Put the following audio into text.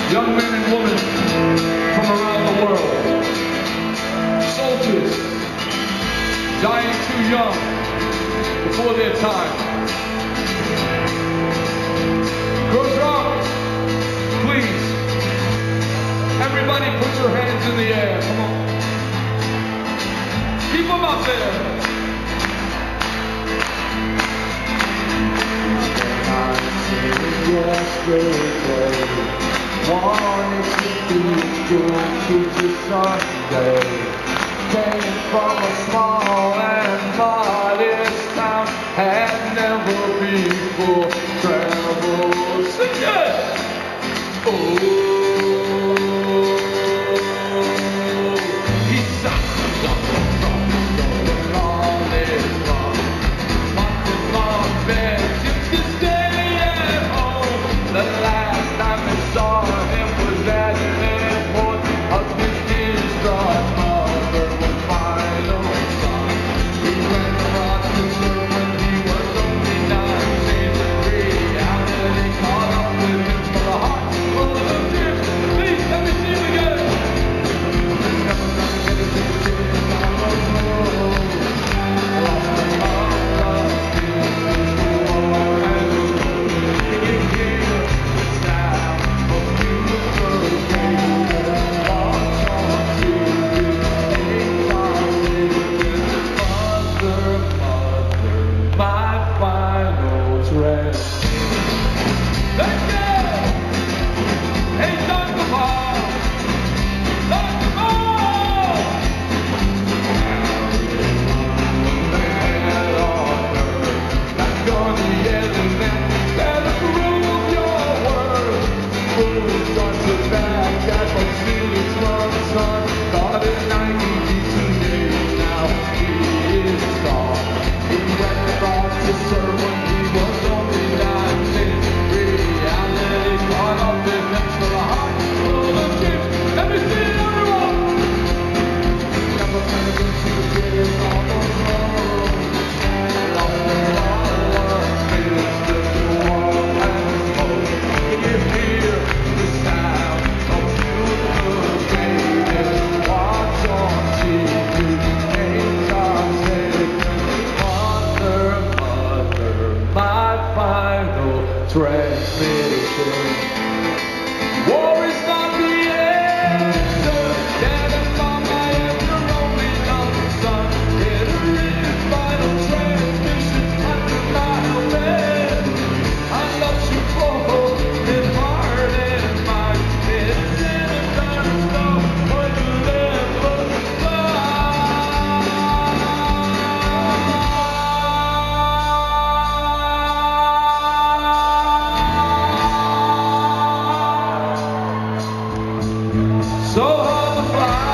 young men and women from around the world, soldiers dying too young before their time. Close your arms, please. Everybody put your hands in the air, come on. Keep them up there. Yesterday, wanted to be good future Sunday. Came from a small and modest town, had never before traveled. Sing it! Oh, he suffers up the front, going all his wrong. Martin Long begged him to stay at home. The last time I saw him was at an airport of his distraught mother was final son. He went across the surf when he was only 19. Reality caught up with him for a heart full of tears. Please, let me see him again. Never gonna get it to the tears down the road. Lost the love of his war and you can hear the sound of beautiful baby. Walks on to his names are written. Mother, my final dress. Thank you! Hey, Dr. Paul! Dr. Paul! Head on earth, that's gonna yell and better prove your worth. Who's got your back? That was really strong, son. Got a 90 today, now he is gone. He went across the surf when he was only 19. Reality caught up with him for a heart full of tears. Let me see it, everyone! Never gonna get to the tears on the road. Lost the power, feels just warm and cold. You hear the sound of beautiful baby. Watch on TV, names are taken. Mother, my final transmission. War is not the answer. Dad and Mama and your only young son. It is final transmission under my bed. I love you both in heart and mind. It's in a dinosaur for you never So hard to fly.